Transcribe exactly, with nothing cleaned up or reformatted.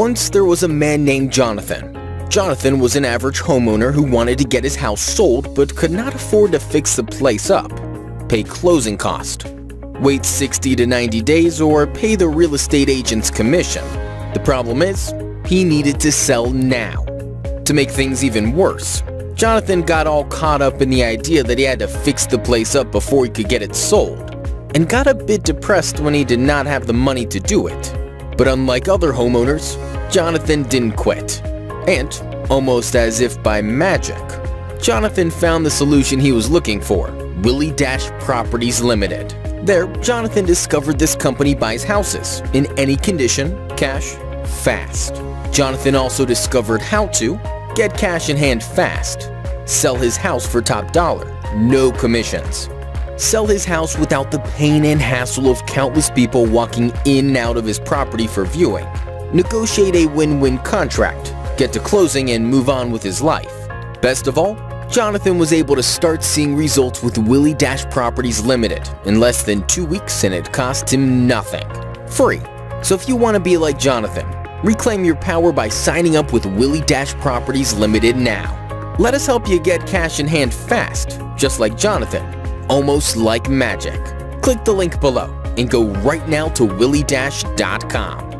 Once there was a man named Jonathan. Jonathan was an average homeowner who wanted to get his house sold but could not afford to fix the place up, pay closing cost, wait sixty to ninety days, or pay the real estate agent's commission. The problem is, he needed to sell now. To make things even worse, Jonathan got all caught up in the idea that he had to fix the place up before he could get it sold, and got a bit depressed when he did not have the money to do it. But unlike other homeowners, Jonathan didn't quit. And, almost as if by magic, Jonathan found the solution he was looking for, Willie Dash Properties Limited. There, Jonathan discovered this company buys houses, in any condition, cash, fast. Jonathan also discovered how to get cash in hand fast, sell his house for top dollar, no commissions, sell his house without the pain and hassle of countless people walking in and out of his property for viewing, negotiate a win-win contract, get to closing, and move on with his life. Best of all, Jonathan was able to start seeing results with Willie Dash Properties Limited in less than two weeks, and it cost him nothing. Free. So if you want to be like Jonathan, reclaim your power by signing up with Willie Dash Properties Limited now. Let us help you get cash in hand fast, just like Jonathan, almost like magic. Click the link below and go right now to willie dash dot com.